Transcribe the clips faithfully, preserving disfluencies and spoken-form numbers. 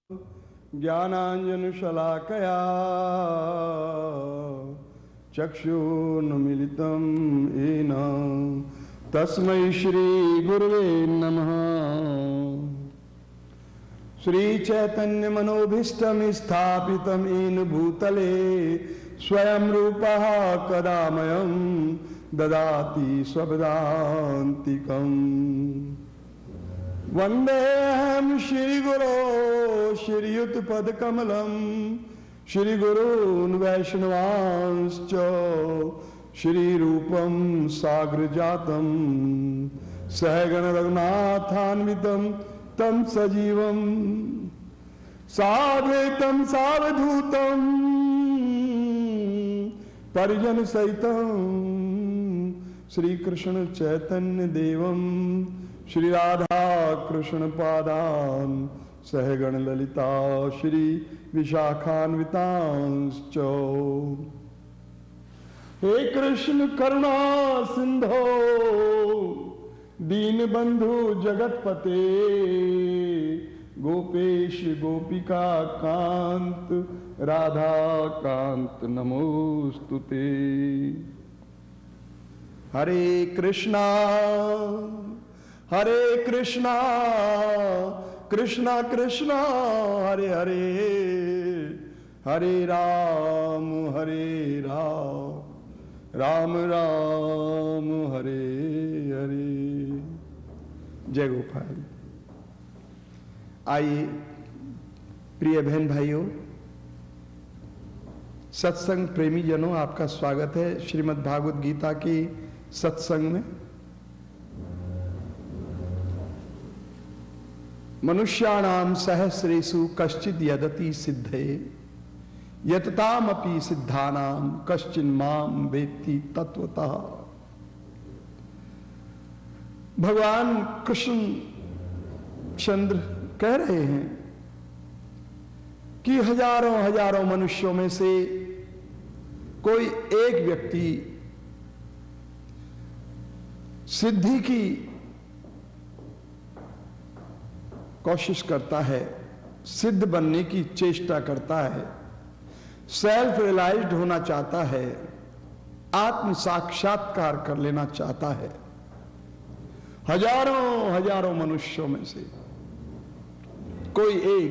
ज्ञानाञ्जनशलाकया चक्षुरुन्मीलितं येन तस्मै श्रीगुरुवे नमः। श्रीचैतन्यमनोभीष्टं स्थापितं येन भूतले स्वयं रूपः कदा मह्यं ददाति स्वपदान्तिकम्। वन्देऽहं श्रीगुरो श्रीयुतपदकमलं श्रीगुरून् वैष्णवांश्च श्रीरूपं साग्रजातं सहगण रघुनाथान्वितं तं सजीवं साद्वैतं सावधूतं परिजन सहितं श्रीकृष्ण चैतन्य देवं श्री राधा कृष्ण पादान सहगण ललिता श्री विशाखान्वितांश्च। हे कृष्ण करुणा सिंधो दीनबंधु जगतपते गोपेश गोपिका कांत राधा कांत नमोस्तुते। हरे कृष्णा हरे कृष्णा कृष्णा कृष्णा हरे हरे हरे राम हरे राम राम राम हरे हरे। जय गोपाल। आइए प्रिय बहन भाइयों, सत्संग प्रेमी जनों, आपका स्वागत है श्रीमद् भागवत गीता की सत्संग में। मनुष्याणाम सहस्रेषु कश्चिद यदति सिद्धे यततामपि सिद्धानाम कश्चिन माम वेत्ति तत्वतः। भगवान कृष्ण चंद्र कह रहे हैं कि हजारों हजारों मनुष्यों में से कोई एक व्यक्ति सिद्धि की कोशिश करता है, सिद्ध बनने की चेष्टा करता है, सेल्फ रियलाइज्ड होना चाहता है, आत्म साक्षात्कार कर लेना चाहता है। हजारों हजारों मनुष्यों में से कोई एक,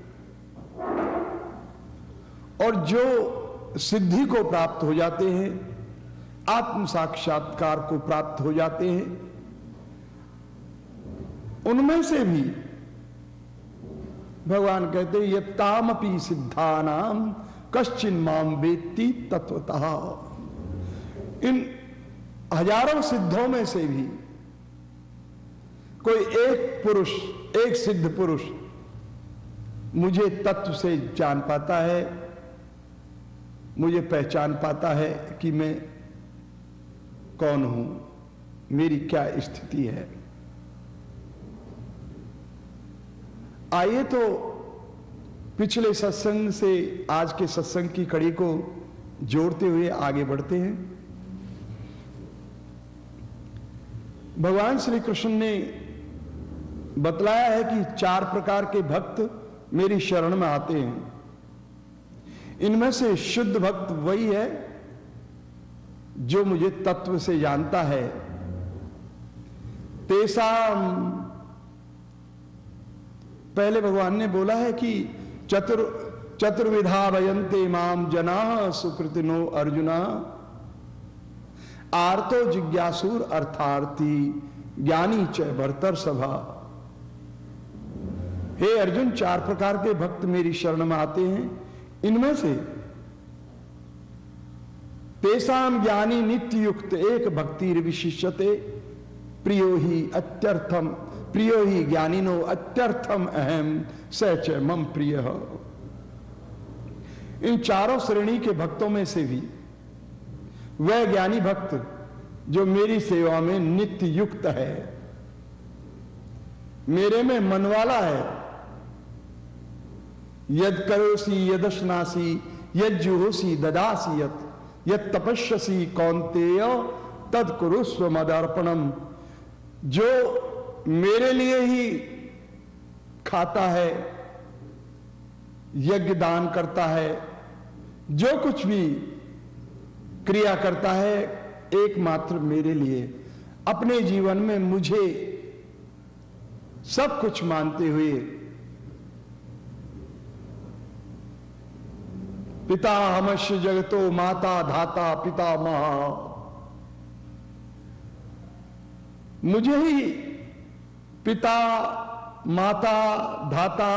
और जो सिद्धि को प्राप्त हो जाते हैं, आत्म साक्षात्कार को प्राप्त हो जाते हैं, उनमें से भी भगवान कहते हैं यत्तामपि सिद्धानाम कश्चिन माम वेत्ति तत्वतः। इन हजारों सिद्धों में से भी कोई एक पुरुष, एक सिद्ध पुरुष मुझे तत्व से जान पाता है, मुझे पहचान पाता है कि मैं कौन हूं, मेरी क्या स्थिति है। आइए तो पिछले सत्संग से आज के सत्संग की कड़ी को जोड़ते हुए आगे बढ़ते हैं। भगवान श्री कृष्ण ने बतलाया है कि चार प्रकार के भक्त मेरी शरण में आते हैं। इनमें से शुद्ध भक्त वही है जो मुझे तत्व से जानता है। तेसाम, पहले भगवान ने बोला है कि चतुर चतुर्विधा वयन्ते माम जनाः सुकृतिनो अर्जुना आर्तो जिज्ञासुर अर्थार्थी ज्ञानी च भर्तर सभा। हे अर्जुन, चार प्रकार के भक्त मेरी शरण में आते हैं। इनमें से तेसाम ज्ञानी नित्य युक्त एक भक्तिर विशिष्यते प्रियो ही अत्यर्थम प्रियो ही ज्ञानिनो अत्यर्थम अहम स च मम प्रिय। इन चारों श्रेणी के भक्तों में से भी वह ज्ञानी भक्त जो मेरी सेवा में नित्य युक्त है, मेरे में मन वाला है। यद करोसी यदश्नासी यद जुहोसी ददासी यत यद तपस्यसी कौन्तेय तद कुरुस्व मदर्पणम। जो मेरे लिए ही खाता है, यज्ञ दान करता है, जो कुछ भी क्रिया करता है एकमात्र मेरे लिए, अपने जीवन में मुझे सब कुछ मानते हुए पिता हमस्य जगतो माता धाता पिता महा, मुझे ही पिता माता धाता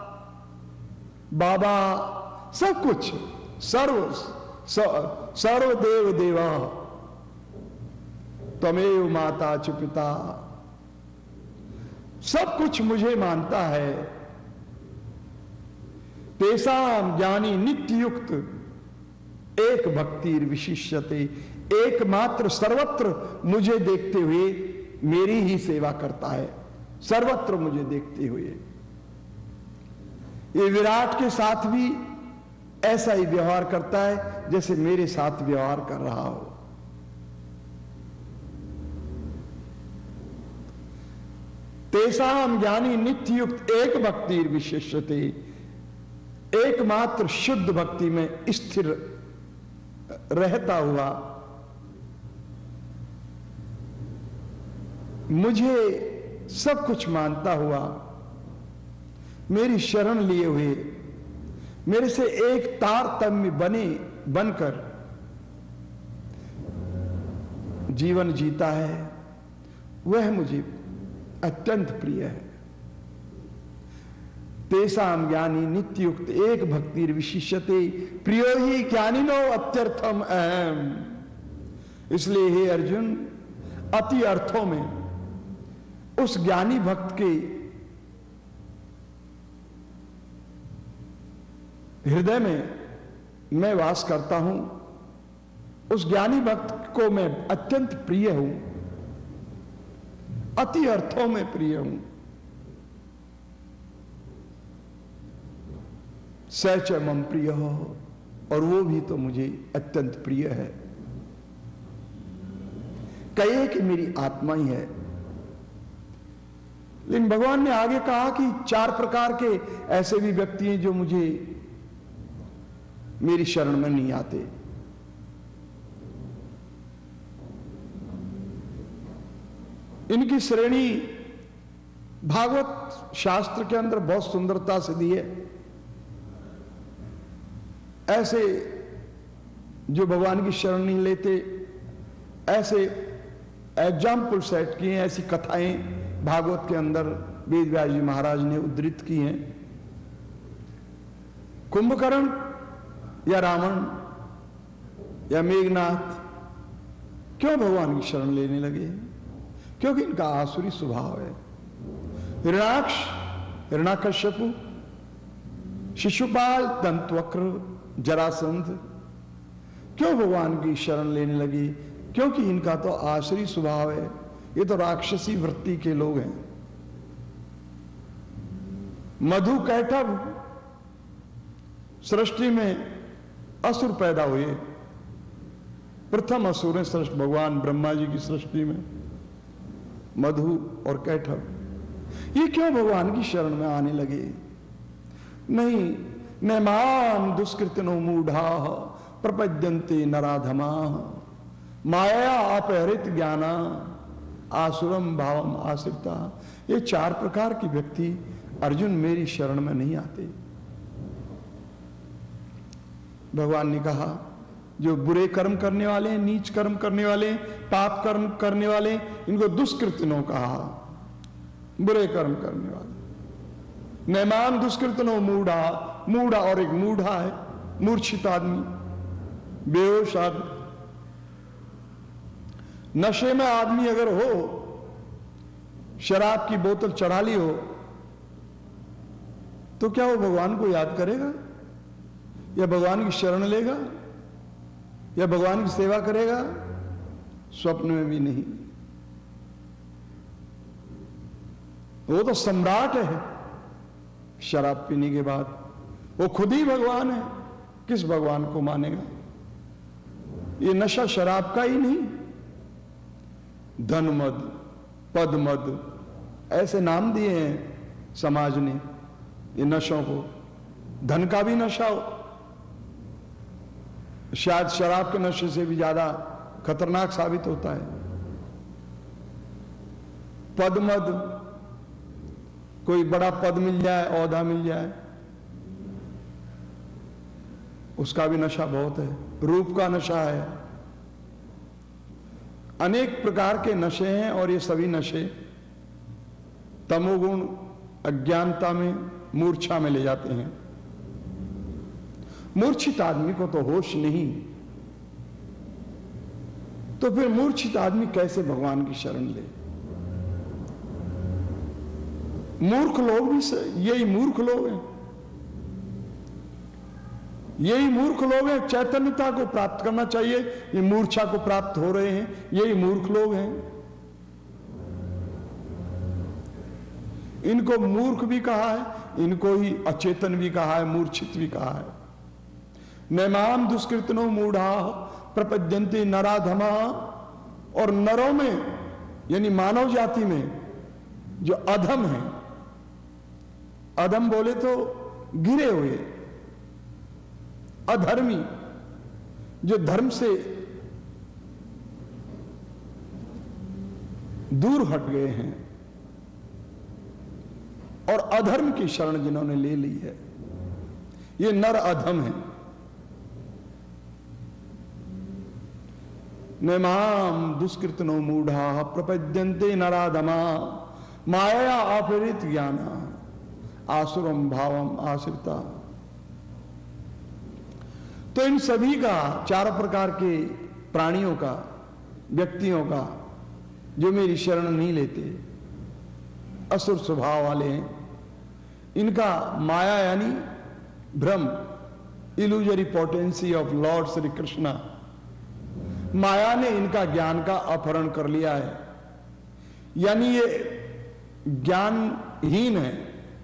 बाबा सब कुछ, सर्व सर्वदेव देवा त्वमेव माता च पिता, सब कुछ मुझे मानता है। तेसाम ज्ञानी नित्य युक्त एक भक्तिर विशिष्यते, एकमात्र सर्वत्र मुझे देखते हुए मेरी ही सेवा करता है, सर्वत्र मुझे देखते हुए। ये विराट के साथ भी ऐसा ही व्यवहार करता है जैसे मेरे साथ व्यवहार कर रहा हो। तेसाम ज्ञानी नित्य युक्त एक भक्तिर विशेषते, एकमात्र शुद्ध भक्ति में स्थिर रहता हुआ मुझे सब कुछ मानता हुआ, मेरी शरण लिए हुए, मेरे से एक तारतम्य बने बनकर जीवन जीता है, वह मुझे अत्यंत प्रिय है। तेसाम ज्ञानी नित्युक्त एक भक्तिर विशिष्यते, प्रियो ही ज्ञानिनो अत्यर्थम अहम। इसलिए हे अर्जुन, अति अर्थों में उस ज्ञानी भक्त के हृदय में मैं वास करता हूं, उस ज्ञानी भक्त को मैं अत्यंत प्रिय हूं, अति अर्थों में प्रिय हूं। सच मम प्रिय हो, और वो भी तो मुझे अत्यंत प्रिय है। कहिए कि मेरी आत्मा ही है। लेकिन भगवान ने आगे कहा कि चार प्रकार के ऐसे भी व्यक्ति हैं जो मुझे मेरी शरण में नहीं आते। इनकी श्रेणी भागवत शास्त्र के अंदर बहुत सुंदरता से दी है। ऐसे जो भगवान की शरण नहीं लेते, ऐसे एग्जाम्पल सेट किए, ऐसी कथाएं भागवत के अंदर वेद व्यास जी महाराज ने उद्धृत की हैं। कुंभकर्ण या रावण या मेघनाथ क्यों भगवान की शरण लेने लगे? क्योंकि इनका आसुरी स्वभाव है। हिरणाक्ष, हिरणाकश्यपु, शिशुपाल, दंतवक्र, जरासंध क्यों भगवान की शरण लेने लगे? क्योंकि इनका तो आसुरी स्वभाव है, ये तो राक्षसी वृत्ति के लोग हैं। मधु कैटभ सृष्टि में असुर पैदा हुए, प्रथम असुर है सृष्टि भगवान ब्रह्मा जी की सृष्टि में मधु और कैटभ। ये क्यों भगवान की शरण में आने लगे? नहीं, नैमाम दुष्कृतिनो मूढ़ा प्रपद्यन्ते नराधमा माया अपहरित ज्ञाना आसुरम भावम आश्रिता। ये चार प्रकार की व्यक्ति अर्जुन मेरी शरण में नहीं आते। भगवान ने कहा जो बुरे कर्म करने वाले, नीच कर्म करने वाले, पाप कर्म करने वाले, इनको दुष्कृतिनो कहा, बुरे कर्म करने वाले। नैमान दुष्कृतिनो मूढ़ा, मूढ़ा और एक मूढ़ा है, मूर्छित आदमी, बेहोश आदमी। नशे में आदमी अगर हो, शराब की बोतल चढ़ा ली हो, तो क्या वो भगवान को याद करेगा या भगवान की शरण लेगा या भगवान की सेवा करेगा? स्वप्न में भी नहीं। वो तो सम्राट है शराब पीने के बाद, वो खुद ही भगवान है, किस भगवान को मानेगा? ये नशा शराब का ही नहीं, धनमद, पदमद ऐसे नाम दिए हैं समाज ने ये नशों को। धन का भी नशा हो, शायद शराब के नशे से भी ज्यादा खतरनाक साबित होता है। पद मद, कोई बड़ा पद मिल जाए, औहदा मिल जाए, उसका भी नशा बहुत है। रूप का नशा है, अनेक प्रकार के नशे हैं और ये सभी नशे तमोगुण अज्ञानता में, मूर्छा में ले जाते हैं। मूर्छित आदमी को तो होश नहीं, तो फिर मूर्छित आदमी कैसे भगवान की शरण ले? मूर्ख लोग भी, यही मूर्ख लोग हैं, यही मूर्ख लोग हैं। चैतन्यता को प्राप्त करना चाहिए, ये मूर्छा को प्राप्त हो रहे हैं, यही मूर्ख लोग हैं। इनको मूर्ख भी कहा है, इनको ही अचेतन भी कहा है, मूर्छित भी कहा है। नैमाम दुष्कृतनो मूढ़ा प्रपद्यन्ते नराधमा, और नरों में यानी मानव जाति में जो अधम है, अधम बोले तो गिरे हुए, अधर्मी, जो धर्म से दूर हट गए हैं और अधर्म की शरण जिन्होंने ले ली है, ये नर अधम है। नैमाम दुष्कृतनो मूढ़ा प्रपद्यन्ते नराधमा माया अपहृत ज्ञाना आसुरम भावम आश्रिता। तो इन सभी का, चारों प्रकार के प्राणियों का, व्यक्तियों का, जो मेरी शरण नहीं लेते, असुर स्वभाव वाले हैं, इनका माया यानी भ्रम, illusory potency of Lord Shri Krishna, माया ने इनका ज्ञान का अपहरण कर लिया है। यानी ये ज्ञानहीन है,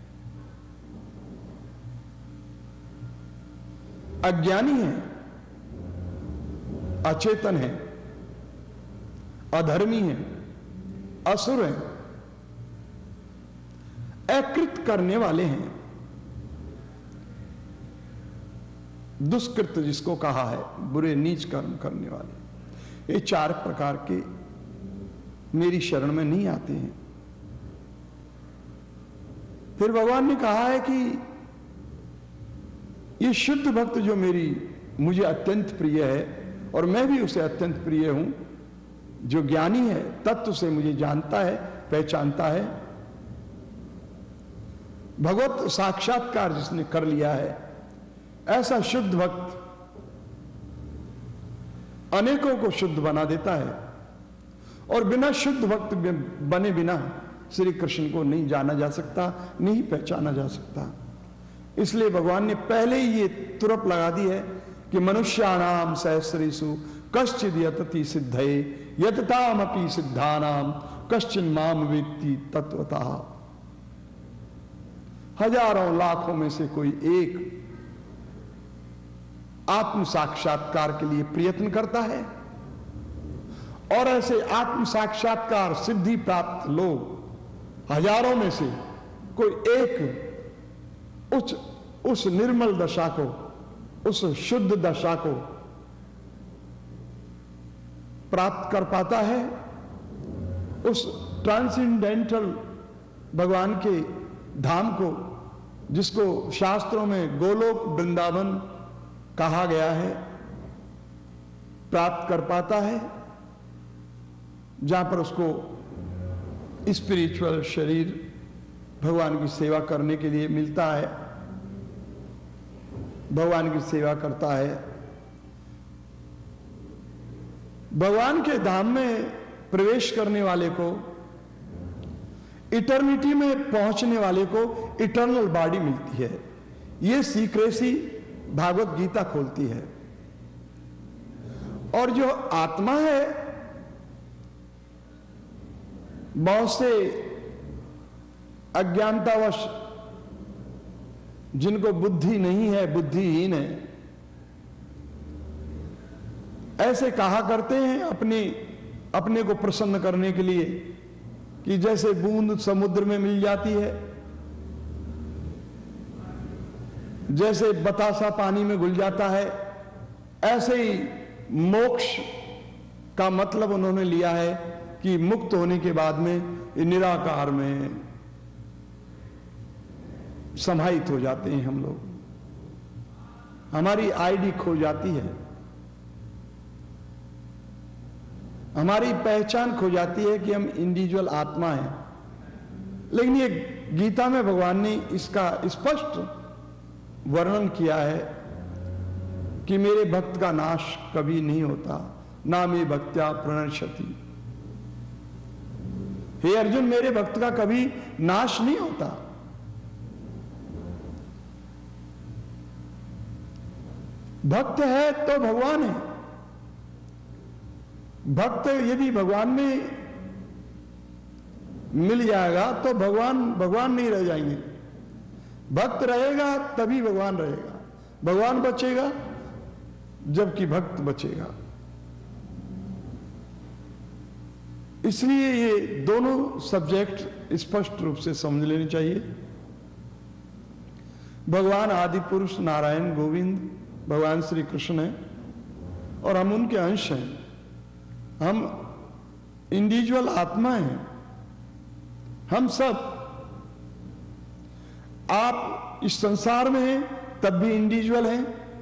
अज्ञानी है, अचेतन है, अधर्मी है, असुर है, अकृत करने वाले हैं। दुष्कृत जिसको कहा है, बुरे नीच कर्म करने वाले, ये चार प्रकार के मेरी शरण में नहीं आते हैं। फिर भगवान ने कहा है कि ये शुद्ध भक्त जो मेरी मुझे अत्यंत प्रिय है और मैं भी उसे अत्यंत प्रिय हूं, जो ज्ञानी है, तत्व से मुझे जानता है, पहचानता है, भगवत साक्षात्कार जिसने कर लिया है, ऐसा शुद्ध भक्त अनेकों को शुद्ध बना देता है। और बिना शुद्ध भक्त बने बिना श्री कृष्ण को नहीं जाना जा सकता, नहीं पहचाना जा सकता। इसलिए भगवान ने पहले ही ये तुरप लगा दी है कि मनुष्याणाम सहस्रेषु कश्चिद यतति सिद्धये यततामपि सिद्धानाम कश्चिन माम वेत्ति तत्वतः। हजारों लाखों में से कोई एक आत्म साक्षात्कार के लिए प्रयत्न करता है, और ऐसे आत्म साक्षात्कार सिद्धि प्राप्त लोग हजारों में से कोई एक उस उस निर्मल दशा को, उस शुद्ध दशा को प्राप्त कर पाता है, उस ट्रांसेंडेंटल भगवान के धाम को, जिसको शास्त्रों में गोलोक वृंदावन कहा गया है, प्राप्त कर पाता है, जहां पर उसको स्पिरिचुअल शरीर भगवान की सेवा करने के लिए मिलता है, भगवान की सेवा करता है। भगवान के धाम में प्रवेश करने वाले को, इटर्निटी में पहुंचने वाले को इटर्नल बॉडी मिलती है। यह सीक्रेसी भागवत गीता खोलती है। और जो आत्मा है, बहुत से अज्ञानतावश जिनको बुद्धि नहीं है, बुद्धिहीन है, ऐसे कहा करते हैं अपने अपने को प्रसन्न करने के लिए कि जैसे बूंद समुद्र में मिल जाती है, जैसे बतासा पानी में घुल जाता है, ऐसे ही मोक्ष का मतलब उन्होंने लिया है कि मुक्त होने के बाद में निराकार में समाहित हो जाते हैं हम लोग, हमारी आईडी खो जाती है, हमारी पहचान खो जाती है कि हम इंडिविजुअल आत्मा हैं। लेकिन ये गीता में भगवान ने इसका स्पष्ट वर्णन किया है कि मेरे भक्त का नाश कभी नहीं होता, ना मे भक्त्या प्रणश्यति। हे अर्जुन, मेरे भक्त का कभी नाश नहीं होता। भक्त है तो भगवान है। भक्त यदि भगवान में मिल जाएगा तो भगवान भगवान नहीं रह जाएंगे। भक्त रहेगा तभी भगवान रहेगा। भगवान बचेगा जबकि भक्त बचेगा। इसलिए ये दोनों सब्जेक्ट स्पष्ट रूप से समझ लेने चाहिए। भगवान आदि पुरुष नारायण गोविंद भगवान श्री कृष्ण है और हम उनके अंश हैं। हम इंडिविजुअल आत्मा हैं, हम सब। आप इस संसार में हैं तब भी इंडिविजुअल हैं,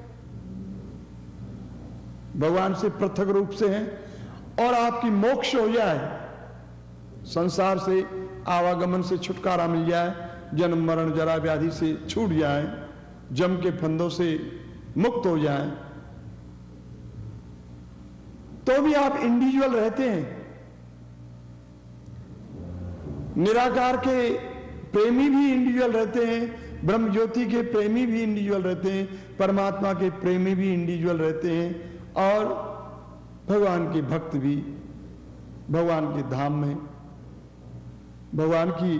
भगवान से पृथक रूप से हैं। और आपकी मोक्ष हो जाए, संसार से आवागमन से छुटकारा मिल जाए, जन्म मरण जरा व्याधि से छूट जाए, जम के फंदों से मुक्त हो जाए, तो भी आप इंडिविजुअल रहते हैं। निराकार के प्रेमी भी इंडिविजुअल रहते हैं, ब्रह्म ज्योति के प्रेमी भी इंडिविजुअल रहते हैं, परमात्मा के प्रेमी भी इंडिविजुअल रहते हैं, और भगवान के भक्त भी भगवान के धाम में भगवान की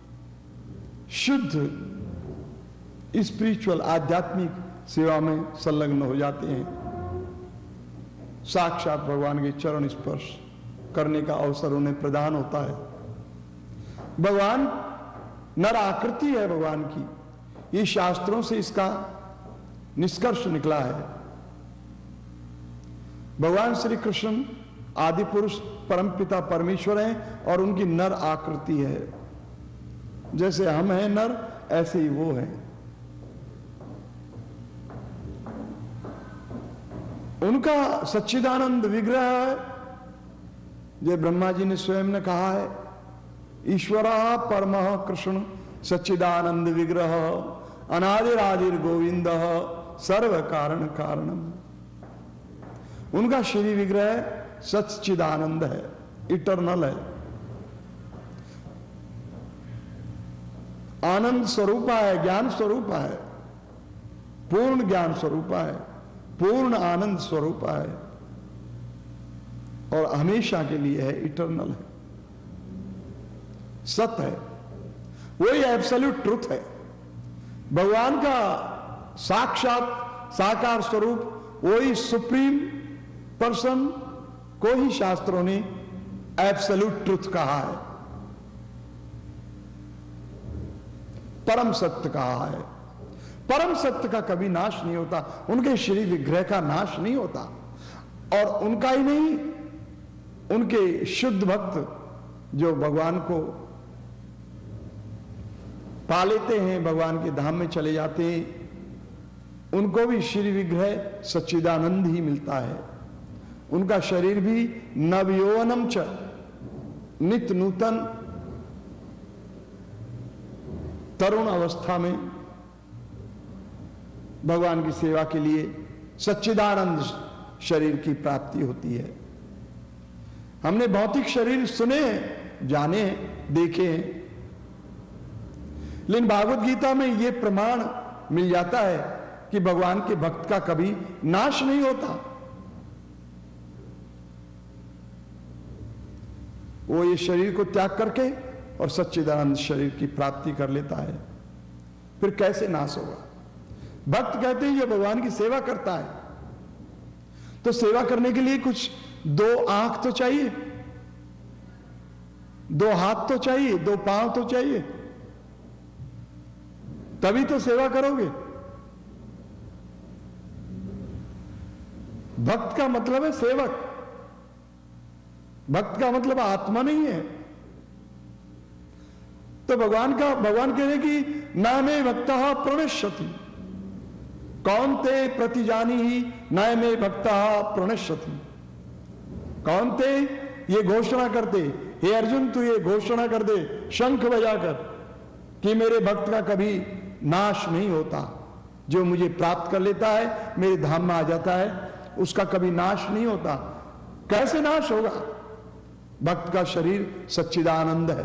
शुद्ध स्पिरिचुअल आध्यात्मिक सेवा में संलग्न हो जाते हैं। साक्षात भगवान के चरण स्पर्श करने का अवसर उन्हें प्रदान होता है। भगवान नर आकृति है भगवान की, ये शास्त्रों से इसका निष्कर्ष निकला है। भगवान श्री कृष्ण आदि पुरुष परमपिता परमेश्वर हैं और उनकी नर आकृति है। जैसे हम हैं नर, ऐसे ही वो हैं। उनका सच्चिदानंद विग्रह है, जो ब्रह्मा जी ने स्वयं ने कहा है, ईश्वरः परमः कृष्ण सच्चिदानंद विग्रह अनादिरादिर गोविंद सर्व कारण कारणम। उनका श्री विग्रह सच्चिदानंद है, इटरनल है, आनंद स्वरूपा है, ज्ञान स्वरूपा है, पूर्ण ज्ञान स्वरूपा है, पूर्ण आनंद स्वरूपा है, और हमेशा के लिए है, इटरनल है, सत्य है, वही एब्सोल्यूट ट्रुथ है। भगवान का साक्षात साकार स्वरूप वही सुप्रीम पर्सन को ही शास्त्रों ने एब्सोल्यूट ट्रुथ कहा है, परम सत्य कहा है। परम सत्य का कभी नाश नहीं होता, उनके श्री विग्रह का नाश नहीं होता। और उनका ही नहीं, उनके शुद्ध भक्त जो भगवान को पा लेते हैं, भगवान के धाम में चले जाते हैं, उनको भी श्री विग्रह सच्चिदानंद ही मिलता है। उनका शरीर भी नवयौवनम च, नित्य नूतन तरुण अवस्था में भगवान की सेवा के लिए सच्चिदानंद शरीर की प्राप्ति होती है। हमने भौतिक शरीर सुने हैं, जाने हैं, देखे हैं, लेकिन भागवत गीता में यह प्रमाण मिल जाता है कि भगवान के भक्त का कभी नाश नहीं होता। वो ये शरीर को त्याग करके और सच्चिदानंद शरीर की प्राप्ति कर लेता है, फिर कैसे नाश होगा? भक्त कहते हैं ये भगवान की सेवा करता है, तो सेवा करने के लिए कुछ दो आंख तो चाहिए, दो हाथ तो चाहिए, दो पांव तो चाहिए, तभी तो सेवा करोगे। भक्त का मतलब है सेवक, भक्त का मतलब आत्मा नहीं है। तो भगवान का भगवान कह रहे कि नामे भक्ता प्रणश्यति, कौन ते प्रतिजानी ही नामे भक्ता प्रणश्यति। कौन ते, ये घोषणा करते, हे अर्जुन तू ये घोषणा कर दे शंख बजाकर कि मेरे भक्त का कभी नाश नहीं होता। जो मुझे प्राप्त कर लेता है, मेरे धाम में आ जाता है, उसका कभी नाश नहीं होता। कैसे नाश होगा? भक्त का शरीर सच्चिदानंद है।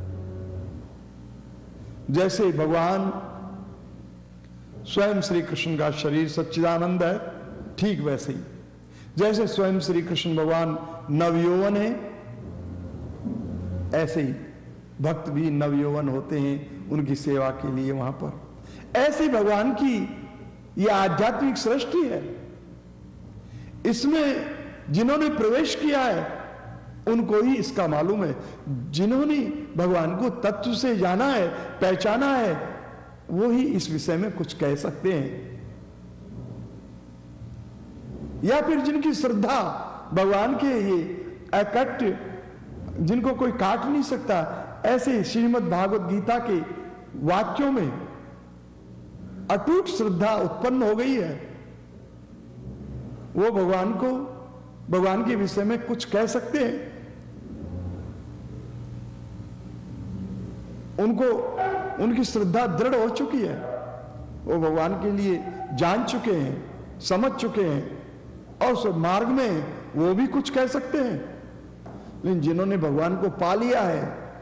जैसे भगवान स्वयं श्री कृष्ण का शरीर सच्चिदानंद है, ठीक वैसे ही जैसे स्वयं श्री कृष्ण भगवान नवयौवन है, ऐसे ही भक्त भी नवयौवन होते हैं उनकी सेवा के लिए वहां पर। ऐसी भगवान की यह आध्यात्मिक सृष्टि है। इसमें जिन्होंने प्रवेश किया है उनको ही इसका मालूम है। जिन्होंने भगवान को तत्व से जाना है, पहचाना है, वो ही इस विषय में कुछ कह सकते हैं। या फिर जिनकी श्रद्धा भगवान के ये अकट, जिनको कोई काट नहीं सकता, ऐसे श्रीमद् भागवत गीता के वाक्यों में अटूट श्रद्धा उत्पन्न हो गई है, वो भगवान को, भगवान के विषय में कुछ कह सकते हैं। उनको उनकी श्रद्धा दृढ़ हो चुकी है, वो भगवान के लिए जान चुके हैं, समझ चुके हैं, और उस मार्ग में वो भी कुछ कह सकते हैं। लेकिन जिन्होंने भगवान को पा लिया है,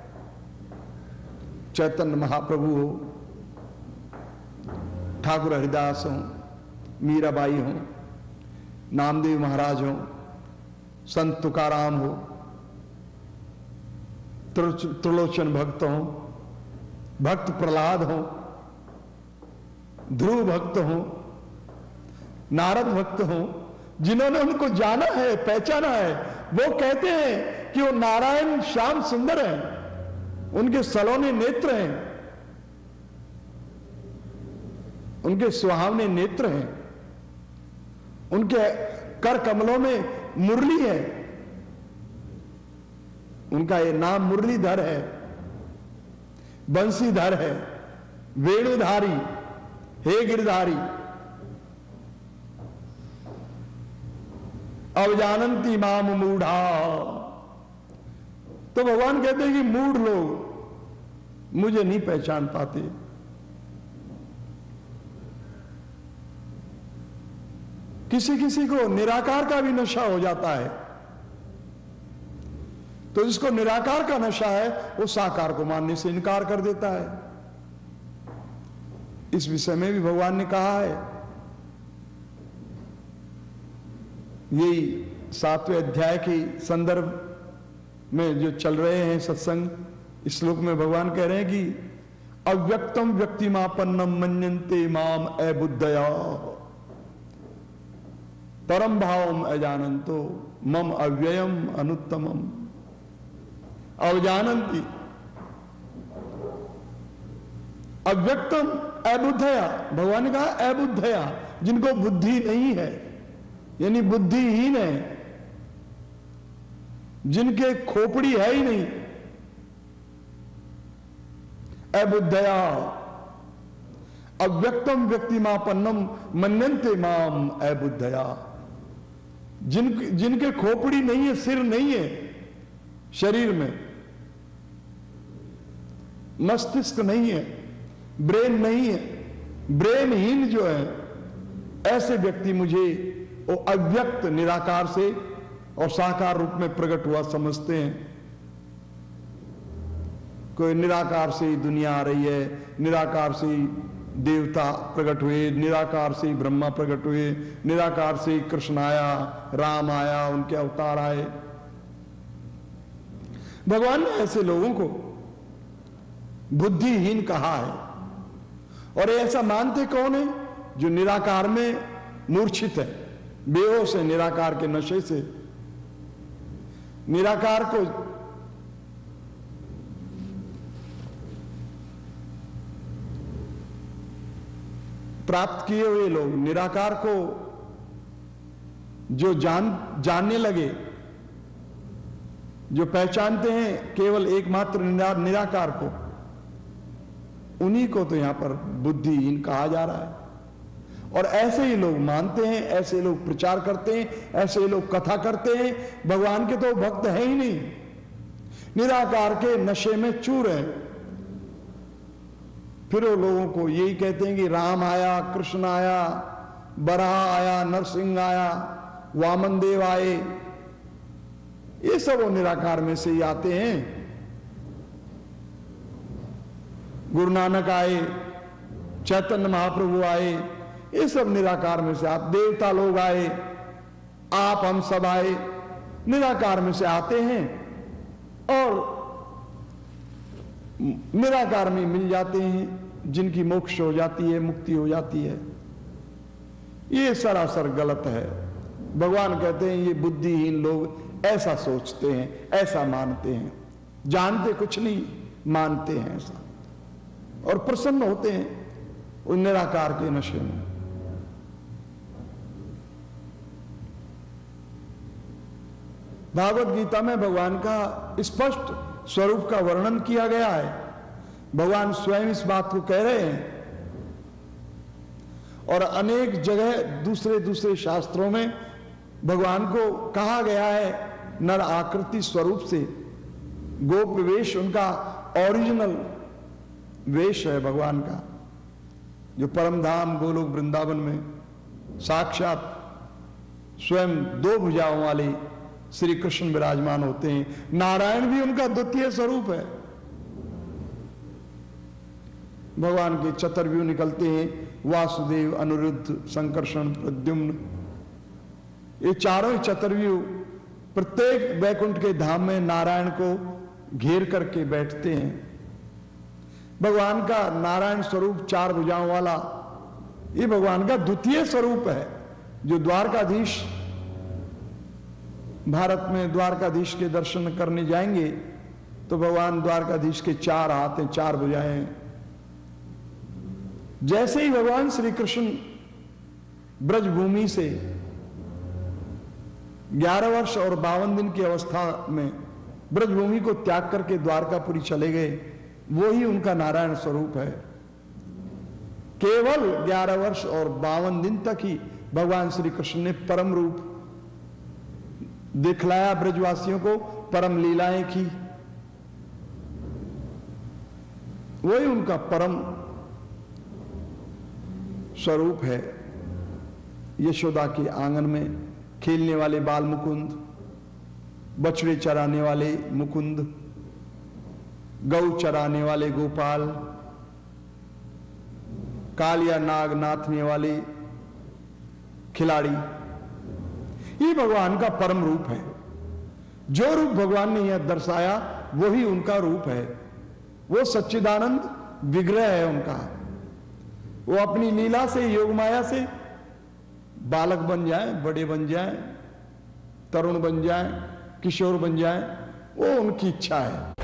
चैतन्य महाप्रभु हो, ठाकुर हरिदास हो, मीराबाई हो, नामदेव महाराज हो, संत तुकाराम हो, त्रिलोचन भक्त हो, भक्त प्रहलाद हो, ध्रुव भक्त हो, नारद भक्त हो, जिन्होंने उनको जाना है, पहचाना है, वो कहते हैं कि वो नारायण श्याम सुंदर हैं, उनके सलोने नेत्र हैं, उनके सुहावने नेत्र हैं, उनके कर कमलों में मुरली है, उनका ये नाम मुरलीधर है, बंसीधर है, वेणुधारी, हे गिरधारी। अवजानंती माम मूढ़ा, तो भगवान कहते हैं कि मूढ़ लोग मुझे नहीं पहचान पाते। किसी किसी को निराकार का भी नशा हो जाता है, तो जिसको निराकार का नशा है वो साकार को मानने से इनकार कर देता है। इस विषय में भी भगवान ने कहा है, यही सातवें अध्याय के संदर्भ में जो चल रहे हैं सत्संग, इस श्लोक में भगवान कह रहे हैं कि अव्यक्तम व्यक्तिमापन्नम मन्यन्ते माम अबुद्धया परम भावम अजानन्तो मम अव्ययम अनुत्तमम। अवजानन्ति, अव्यक्तम अबुद्धया, भगवान ने कहा अबुद्धया, जिनको बुद्धि नहीं है, यानी बुद्धिहीन है, जिनके खोपड़ी है ही नहीं, अबुद्धया अव्यक्तम व्यक्तिमापन्नम मन्यन्ते माम अबुद्धया, जिन जिनके खोपड़ी नहीं है, सिर नहीं है शरीर में, मस्तिष्क नहीं है, ब्रेन नहीं है, ब्रेनहीन जो है, ऐसे व्यक्ति मुझे वो अव्यक्त निराकार से और साकार रूप में प्रकट हुआ समझते हैं। कोई निराकार से ही दुनिया आ रही है, निराकार से ही देवता प्रकट हुए, निराकार से ही ब्रह्मा प्रकट हुए, निराकार से ही कृष्ण आया, राम आया, उनके अवतार आए। भगवान ने ऐसे लोगों को बुद्धिहीन कहा है, और ऐसा मानते कौन है? जो निराकार में मूर्छित है, बेहोश है, निराकार के नशे से। निराकार को प्राप्त किए हुए लोग निराकार को जो जान जानने लगे, जो पहचानते हैं केवल एकमात्र निरा, निराकार को, उन्हीं को तो यहां पर बुद्धिहीन कहा जा रहा है। और ऐसे ही लोग मानते हैं, ऐसे लोग प्रचार करते हैं, ऐसे लोग कथा करते हैं, भगवान के तो भक्त है ही नहीं, निराकार के नशे में चूर है। फिर वो लोगों को यही कहते हैं कि राम आया, कृष्ण आया, बराह आया, नरसिंह आया, वामन देव आए, ये सब वो निराकार में से ही आते हैं। गुरु नानक आए, चैतन्य महाप्रभु आए, ये सब निराकार में से आप, देवता लोग आए, आप हम सब आए, निराकार में से आते हैं और निराकार में मिल जाते हैं, जिनकी मोक्ष हो जाती है, मुक्ति हो जाती है। ये सरासर गलत है। भगवान कहते हैं ये बुद्धिहीन लोग ऐसा सोचते हैं, ऐसा मानते हैं, जानते कुछ नहीं, मानते हैं ऐसा, और प्रसन्न होते हैं उन निराकार के नशे में। भागवत गीता में भगवान का स्पष्ट स्वरूप का वर्णन किया गया है। भगवान स्वयं इस बात को कह रहे हैं, और अनेक जगह दूसरे दूसरे शास्त्रों में भगवान को कहा गया है नर आकृति स्वरूप से। गोप वेश उनका ओरिजिनल वेश है भगवान का, जो परम धाम गोलोक वृंदावन में साक्षात स्वयं दो भुजाओं वाले श्री कृष्ण विराजमान होते हैं। नारायण भी उनका द्वितीय स्वरूप है। भगवान के चतुर्व्यूह निकलते हैं, वासुदेव, अनिरुद्ध, संकर्षण, प्रद्युम्न, ये चारों ही चतुर्व्यूह प्रत्येक वैकुंठ के धाम में नारायण को घेर करके बैठते हैं। भगवान का नारायण स्वरूप चार भुजाओं वाला, ये भगवान का द्वितीय स्वरूप है। जो द्वारकाधीश भारत में द्वारकाधीश के दर्शन करने जाएंगे तो भगवान द्वारकाधीश के चार हाथ हैं, चार भुजाएं। जैसे ही भगवान श्री कृष्ण ब्रजभूमि से ग्यारह वर्ष और बावन दिन की अवस्था में ब्रजभूमि को त्याग करके द्वारकापुरी चले गए, वो ही उनका नारायण स्वरूप है। केवल ग्यारह वर्ष और बावन दिन तक ही भगवान श्री कृष्ण ने परम रूप दिखलाया, ब्रजवासियों को परम लीलाएं की, वही उनका परम स्वरूप है। यशोदा के आंगन में खेलने वाले बाल मुकुंद, बछड़े चराने वाले मुकुंद, गौ चराने वाले गोपाल, कालिया नाग नाथने वाले खिलाड़ी, ये भगवान का परम रूप है। जो रूप भगवान ने यह दर्शाया वही उनका रूप है। वो सच्चिदानंद विग्रह है उनका। वो अपनी लीला से, योग माया से बालक बन जाए, बड़े बन जाए, तरुण बन जाए, किशोर बन जाए, वो उनकी इच्छा है।